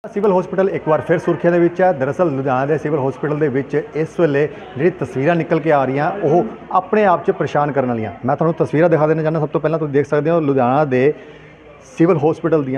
Civil hospital एक बार फिर सुर्खियां दे विच है। दरअसल लुधियाना के सिविल हॉस्पिटल के विच इस वेले जी तस्वीर निकल के आ रही हैं वो अपने आप च परेशान करने वाली। मैं तुहानूं तस्वीर दिखा देना चाहना। सब तो पहला तुसीं देख सकते हो लुधियाना के सिविल हॉस्पिटल दियां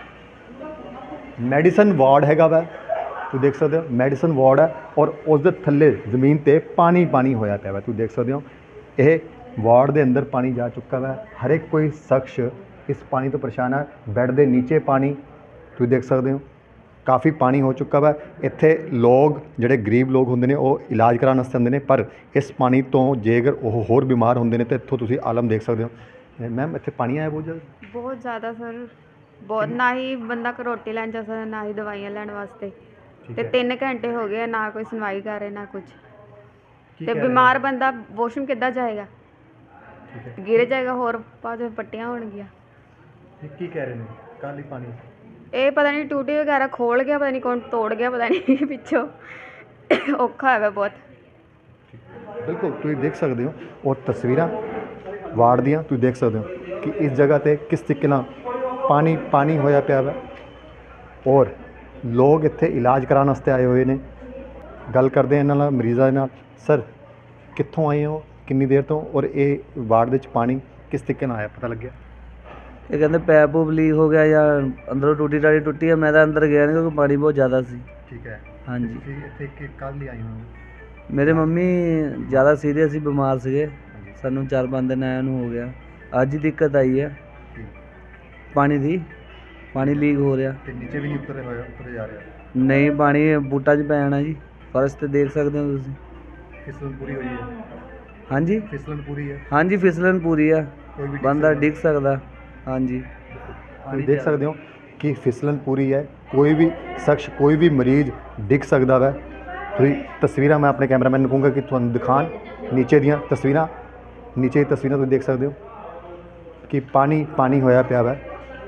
मैडिसन वार्ड हैगा वै। तुसीं देख सकते हो मैडिसन वार्ड है और उसके थल्ले जमीन ते पानी पानी होया पिया वै। तुसीं देख सकते हो यह वार्ड के अंदर पानी जा चुका वै। हर एक कोई शख्स इस पानी तो परेशान है। बैड के नीचे पानी तुसीं देख सकते हो काफ़ी पानी हो चुका वा। इत्थे लोग जिहड़े गरीब लोग होंदे ने वो इलाज कराने वास्ते आंदे ने, पर इस पानी तो जेकर वो होर बीमार होंदे ने तो इत्थों तुसीं आलम देख सकते हो। मैम इत्थे पानी आया बहुत ज़्यादा सर, बहुत ना ही बंदा को रोटी लैन जा सकदा ना ही दवाइयां लैन वास्ते। ते 3 घंटे हो गए ना कोई सुनवाई कर रहे ना कुछ। ते बीमार बंदा वॉशरूम किद्दां जाएगा, गिर जाएगा होर बाद पट्टियां होणगियां। की कह रहे हैं कल ही पानी ये पता नहीं टूटी वगैरह खोल गया, पता नहीं कौन तोड़ गया, पता नहीं पिछों औखा है बहुत। बिल्कुल तुसीं देख सकते हो और तस्वीरां वार्ड दियां तुसीं देख सकते हो कि इस जगह ते किस तरीके नाल पानी पानी होया पिया वा और लोग इत्थे इलाज कराने वास्ते आए हुए ने। गल करते हैं इन्हां नाल मरीज़ां नाल। सर कित्थों आए हो, कितनी देर तो, और ये वार्ड विच पानी किस तरीके नाल आया पता लग्या? ये कहते पैप पूप लीक हो गया या अंदरों टूटी टाटी टुटी है। मैं तो अंदर गया नहीं क्योंकि पानी बहुत ज़्यादा सी। ठीक है। हाँ जी, इत्थे कल ही आए हो? मेरे मम्मी ज़्यादा सीरियस ही बीमार सीगे। सानू 4-5 दिन आया हो गया। अज ही दिक्कत आई है पानी दी, पानी लीक हो रहा। नीचे भी नहीं उतरे जा रहा? नहीं, पानी बूटा च पै जाना जी। फर्श तो देख सकते हो तुसीं। फिसलन पूरी हुई है? हाँ जी, फिसलन पूरी है? हाँ जी, फिसलन पूरी है, कोई भी बंदा डिग सकदा। हाँ जी, तुम देख सकते हो कि फिसलन पूरी है। कोई भी शख्स कोई भी मरीज डिग सकता वै। तस्वीर मैं अपने कैमरामैन को कहूँगा कि तुहानूं दिखान नीचे दियां तस्वीरां। नीचे की तस्वीरां तुम देख सकते हो कि पानी पानी होया पिया वै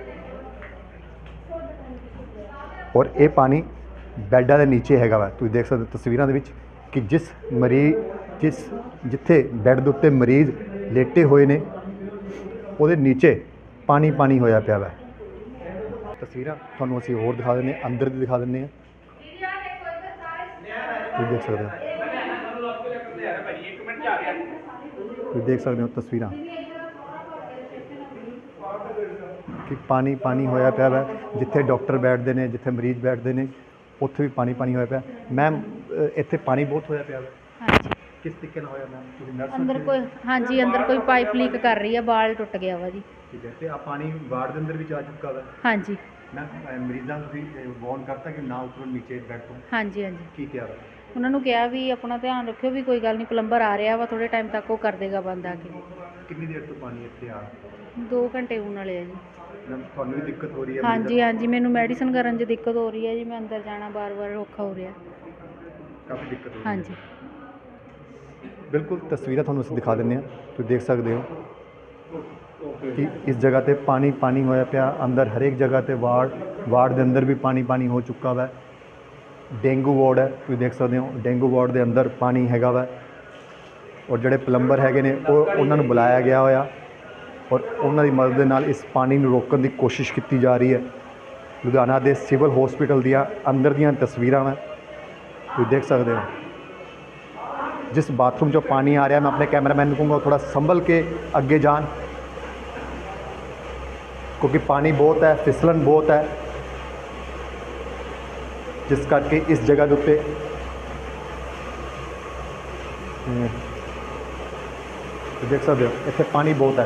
और ये पानी बैडा के नीचे हैगा वै। तुम देख सकते हो तस्वीरां दे विच कि जिस जिथे बैड के उत्ते मरीज लेटे हुए ने वो नीचे पानी पानी होया पिया वै। तस्वीरां तुहानूं असीं होर दिखा देने, अंदर दी दिखा देने। तुसीं देख सकते हो, तुसीं देख सकते हो तस्वीरां कि पानी पानी होया पिया वै। जिथे डॉक्टर बैठते हैं, जिथे मरीज बैठते हैं, उत्थे भी पानी पानी होया पिया। मैम इत्थे पानी बहुत होया पिया वै? हाँ जी, किस तरीके नाल होया मैम? अंदर कोई, हाँ जी, अंदर कोई पाइप लीक कर रही है, बाल टुट गया वा जी। ठीक है, तो आ पानी वार्ड के अंदर भी जा चुका वै? हाँ जी, मैम मरीज़ां तुसीं वार्न करता कि ना उतरो नीचे बैड तो? हाँ जी, हाँ जी, की क्या वै? ਉਹਨਾਂ ਨੂੰ ਕਿਹਾ ਵੀ ਆਪਣਾ ਧਿਆਨ ਰੱਖਿਓ ਵੀ ਕੋਈ ਗੱਲ ਨਹੀਂ, ਪਲੰਬਰ ਆ ਰਿਹਾ ਵਾ, ਥੋੜੇ ਟਾਈਮ ਤੱਕ ਉਹ ਕਰ ਦੇਗਾ ਬੰਦ ਆ ਕੇ। कितनी देर तो पानी इत्थे आ? 2 ਘੰਟੇ ਹੋਣ ਵਾਲੇ ਆ ਜੀ। मैम थानू भी दिक्कत हो रही है? ਹਾਂਜੀ ਹਾਂਜੀ, ਮੈਨੂੰ ਮੈਡੀਸਨ ਕਰਨ 'ਚ ਦਿੱਕਤ ਹੋ ਰਹੀ ਹੈ ਜੀ। ਮੈਂ ਅੰਦਰ ਜਾਣਾ ਬਾਰ-ਬਾਰ ਔਖਾ ਹੋ ਰਿਹਾ। काफ़ी दिक्कत हो रही है? ਹਾਂਜੀ, बिल्कुल तस्वीरें थानू असीं दिखा दिंदे हां। तुसीं देख सकते हो कि इस जगह ते पानी पानी होया पिया। अंदर हर एक जगह ते वार्ड के अंदर भी पानी पानी हो चुका वै। डेंगू वार्ड है, तुसीं देख सकते हो डेंगू वार्ड के अंदर पानी हैगा वै और जिहड़े प्लंबर हैगे ने उन्होंने बुलाया गया होया और उन्होंने मदद नाल इस पानी नूं रोकण दी कोशिश की जा रही है। लुधियाना के सिविल हॉस्पिटल दियां अंदर दियां तस्वीरां मैं तुसीं देख सकते हो। जिस बाथरूम चो पानी आ रहा, मैं अपने कैमरामैन को कहूँगा थोड़ा संभल के अगे जान, क्योंकि पानी बहुत है, फिसलन बहुत है, जिस करके इस जगह के उत्ते देख सकते हो इत्थे पानी बहुत है।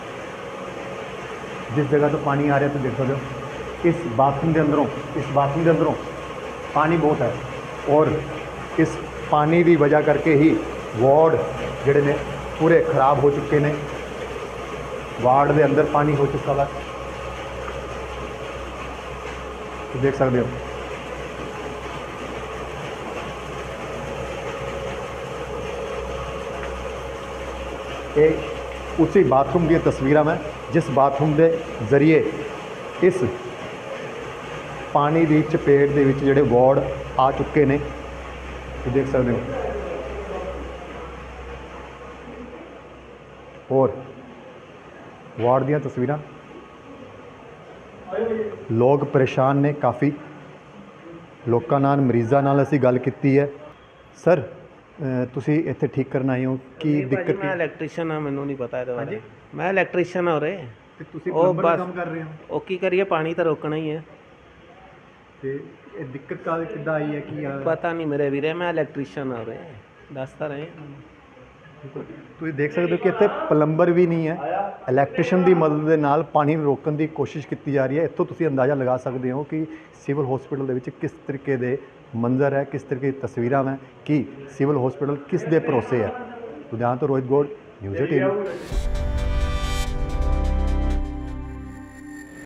जिस जगह तो पानी आ रहा है तो देख सकते हो इस बाथरूम के अंदरों पानी बहुत है और इस पानी की वजह करके ही वार्ड जिहड़े ने पूरे खराब हो चुके हैं। वार्ड के अंदर पानी हो चुका है, तो देख सकते हो। ये उसी बाथरूम की तस्वीर मैं जिस बाथरूम के जरिए इस पानी की चपेट के जिहड़े वार्ड आ चुके हैं, तो देख सकते हो। और वार्ड दी तस्वीरां, लोग परेशान ने काफ़ी ਲੋਕਾਂ ਨਾਲ, ਮਰੀਜ਼ਾਂ ਨਾਲ ਅਸੀਂ ਗੱਲ ਕੀਤੀ ਹੈ। ਸਰ ਤੁਸੀਂ ਇੱਥੇ ਠੀਕ ਕਰਨ ਆਏ ਹੋ, ਕੀ ਦਿੱਕਤ ਮੈਂ ਇਲੈਕਟ੍ਰੀਸ਼ੀਅਨ ਆ, ਮੈਨੂੰ ਨਹੀਂ ਪਤਾ ਇਹਦੇ ਬਾਰੇ। ਮੈਂ ਇਲੈਕਟ੍ਰੀਸ਼ੀਅਨ ਆ ਉਰੇ। ਤੇ ਤੁਸੀਂ ਉਹ ਪਲੰਬਰ ਦਾ ਬਸ ਕੰਮ ਕਰ ਰਹੇ ਹੋ ਉਹ ਕੀ ਕਰੀਏ, ਪਾਣੀ ਤਾਂ ਰੋਕਣਾ ਹੀ ਹੈ। ਤੇ ਇਹ ਦਿੱਕਤ ਕਿੱਦਾਂ ਆਈ ਹੈ ਕੀ ਪਤਾ ਨਹੀਂ ਮੇਰੇ ਵੀਰੇ, ਮੈਂ ਇਲੈਕਟ੍ਰੀਸ਼ੀਅਨ ਆ ਉਰੇ, ਦੱਸ ਤਾਂ ਰਹੇ। ਤੁਸੀਂ ਦੇਖ ਸਕਦੇ ਹੋ ਕਿ ਇੱਥੇ ਪਲੰਬਰ ਵੀ ਨਹੀਂ ਹੈ, ਇਲੈਕਟ੍ਰੀਸ਼ੀਅਨ ਦੀ ਮਦਦ ਦੇ ਨਾਲ ਪਾਣੀ ਨੂੰ ਰੋਕਣ ਦੀ ਕੋਸ਼ਿਸ਼ ਕੀਤੀ ਜਾ ਰਹੀ ਹੈ। ਇੱਥੋਂ ਤੁਸੀਂ ਅੰਦਾਜ਼ਾ ਲਗਾ ਸਕਦੇ ਹੋ ਕਿ ਸਿਵਲ ਹਸਪੀਟਲ ਦੇ ਵਿੱਚ ਕਿਸ ਤਰੀਕੇ ਦੇ ਮੰਜ਼ਰ ਹੈ, ਕਿਸ ਤਰੀਕੇ ਦੀ ਤਸਵੀਰਾਂ ਹੈ, ਕਿ ਸਿਵਲ ਹਸਪੀਟਲ ਕਿਸ ਦੇ ਭਰੋਸੇ ਹੈ। ਲੁਧਿਆਣਾ ਤੋਂ ਰੋਹਿਤ ਗੌੜ, ਨਿਊਜ਼ 18।